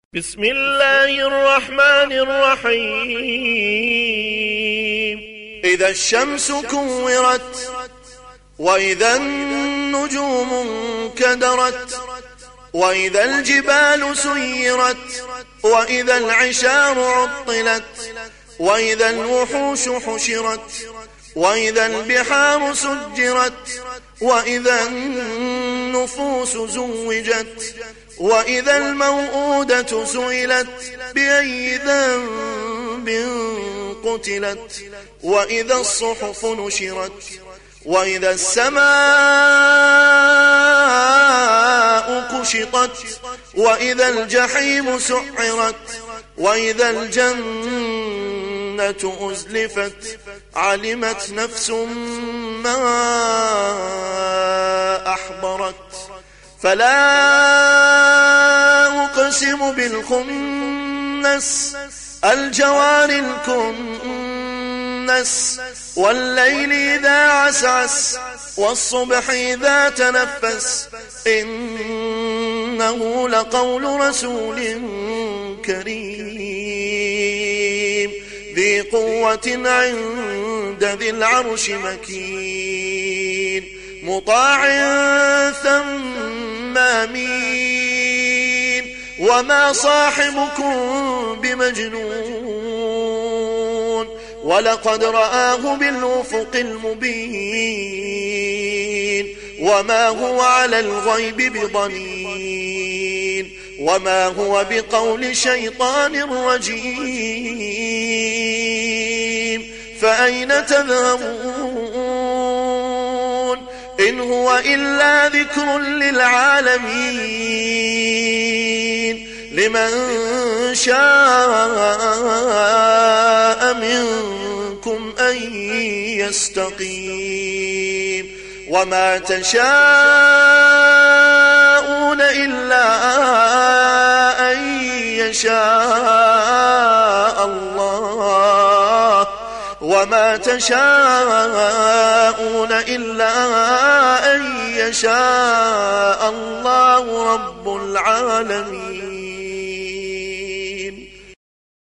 بسم الله الرحمن الرحيم إذا الشمس كورت وإذا النجوم انكدرت وإذا الجبال سيرت وإذا العشار عطلت وإذا الوحوش حشرت وإذا البحار سجرت وإذا النفوس زوجت وإذا الموءودة سئلت بأي ذنب قتلت وإذا الصحف نشرت وإذا السماء كشطت وإذا الجحيم سعرت وإذا الجنة أزلفت علمت نفس ما أحضرت فلا أقسم بالخنس الجوار الكنس والليل إذا عسعس والصبح إذا تنفس إنه لقول رسول كريم ذي قوة عند ذي العرش مكين مطاع ثم أمين وما صاحبكم بمجنون ولقد رآه بالأفق المبين وما هو على الغيب بضنين وما هو بقول شيطان رجيم فأين تذهبون إن هو إلا ذكر للعالمين لمن شاء منكم أن يستقيم وما تشاءون إلا أن يشاء الله وما تشاءون إلا أن يشاء الله رب العالمين.